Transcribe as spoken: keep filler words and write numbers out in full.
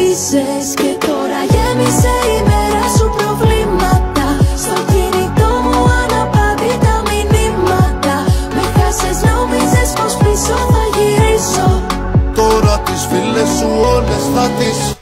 άφησες και τώρα γέμισε η μέρα σου προβλήματα. Στο κινητό μου αναπάντητα μηνύματα. Με χάσες, νόμιζες πως πίσω θα γυρίσω. Τώρα τις φίλες σου όλες θα τις